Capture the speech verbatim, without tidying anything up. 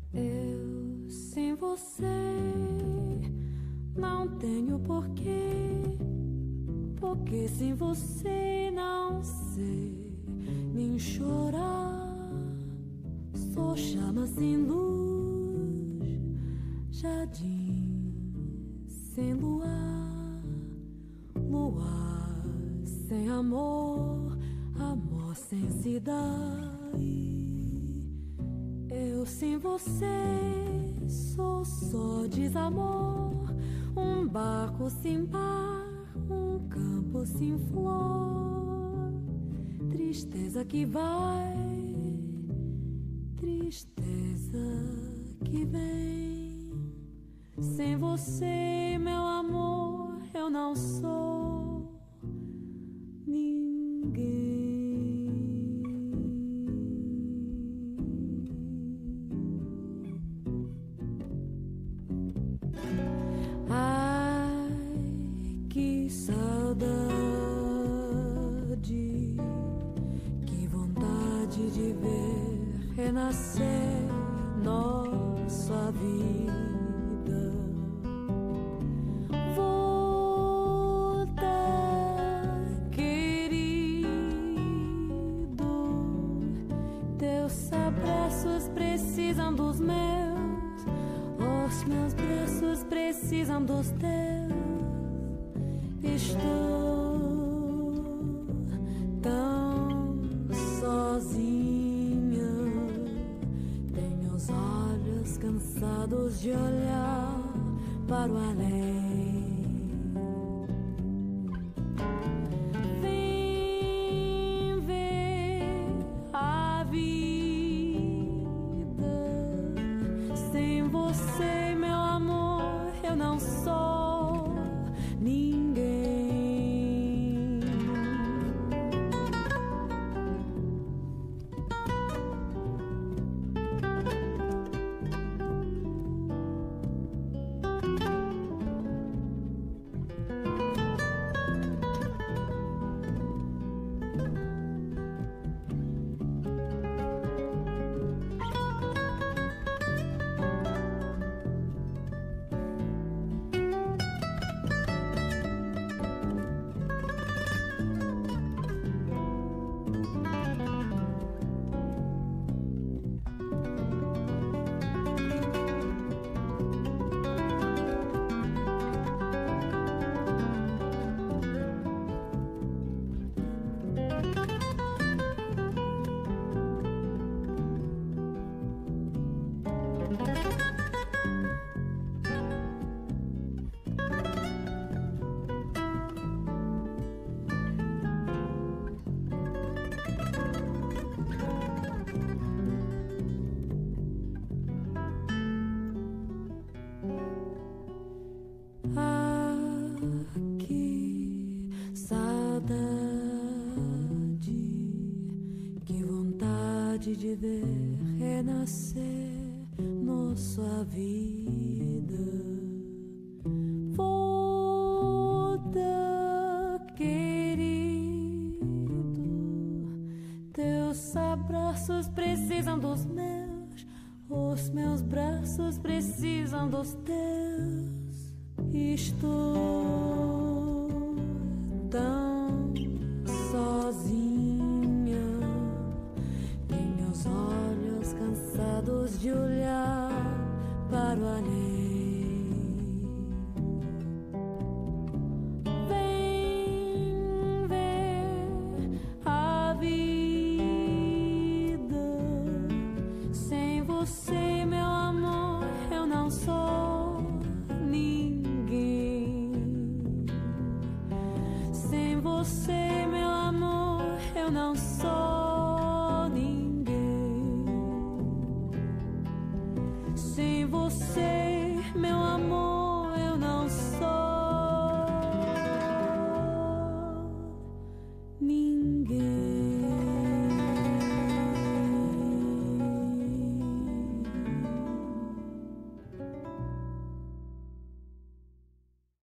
Eu sem você não tenho porquê, porque sem você não sei nem chorar. Sou chama sem luz, jardim sem luar, luar sem amor, amor sem cidade. Eu sem você sou só desamor, um barco sem par, um campo sem flor, tristeza que vai, tristeza que vem. Sem você, meu amor, eu não sou ninguém. Ai, que saudade, que vontade de ver renascer nossa vida. Volta, querido, teus abraços precisam dos meus, os meus braços precisam dos teus. Estou tão sozinha, tenho os olhos cansados de olhar para o além. Vem ver a vida. Sem você, meu amor, eu não sou ninguém. De ver renascer nossa vida. Volta, querido, teus abraços precisam dos meus, os meus braços precisam dos teus. Estou tão sozinha, olhos cansados de olhar para o além. Vem ver a vida. Sem você, meu amor, eu não sou ninguém. Sem você, meu amor, eu não sou ninguém. Sem você